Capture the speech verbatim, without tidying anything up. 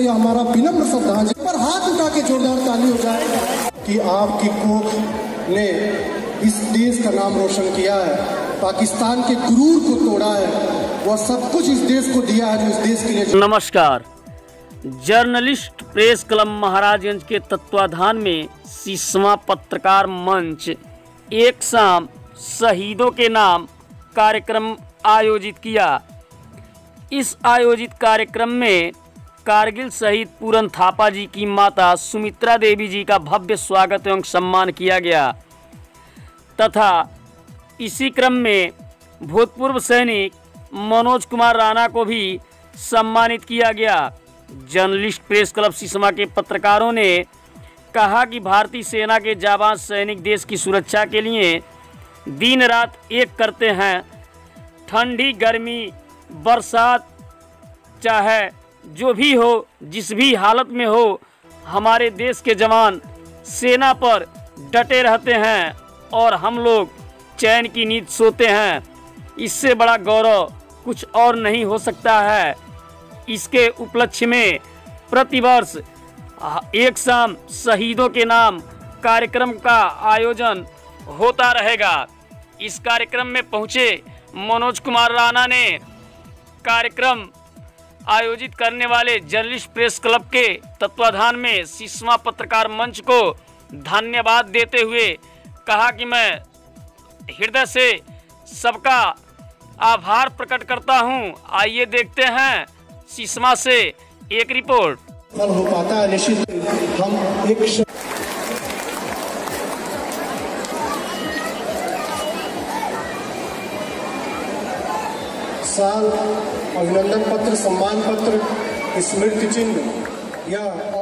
हमारा विनम्र श्रद्धांजलि पर हाथ उठा के जोरदार ताली हो जाए कि आपकी कोख ने इस देश का नाम रोशन किया है, पाकिस्तान के गुरूर को तोड़ा है, वह सब कुछ इस देश को दिया है जो इस देश के लिए। नमस्कार। जर्नलिस्ट प्रेस क्लब महाराजगंज के तत्वाधान में सिसमा पत्रकार मंच एक शाम शहीदों के नाम कार्यक्रम आयोजित किया। इस आयोजित कार्यक्रम में कारगिल शहीद पूरन थापा जी की माता सुमित्रा देवी जी का भव्य स्वागत एवं सम्मान किया गया तथा इसी क्रम में भूतपूर्व सैनिक मनोज कुमार राणा को भी सम्मानित किया गया। जर्नलिस्ट प्रेस क्लब सिसमा के पत्रकारों ने कहा कि भारतीय सेना के जाबाज सैनिक देश की सुरक्षा के लिए दिन रात एक करते हैं। ठंडी गर्मी बरसात चाहे जो भी हो, जिस भी हालत में हो, हमारे देश के जवान सेना पर डटे रहते हैं और हम लोग चैन की नींद सोते हैं। इससे बड़ा गौरव कुछ और नहीं हो सकता है। इसके उपलक्ष्य में प्रतिवर्ष एक शाम शहीदों के नाम कार्यक्रम का आयोजन होता रहेगा। इस कार्यक्रम में पहुंचे मनोज कुमार राणा ने कार्यक्रम आयोजित करने वाले जर्नलिस्ट प्रेस क्लब के तत्वाधान में सिसमा पत्रकार मंच को धन्यवाद देते हुए कहा कि मैं हृदय से सबका आभार प्रकट करता हूं। आइए देखते हैं सिसमा से एक रिपोर्ट। फल हो पाता है निश्चित। हम एक साल अभिनंदन पत्र, सम्मान पत्र, स्मृति चिन्ह या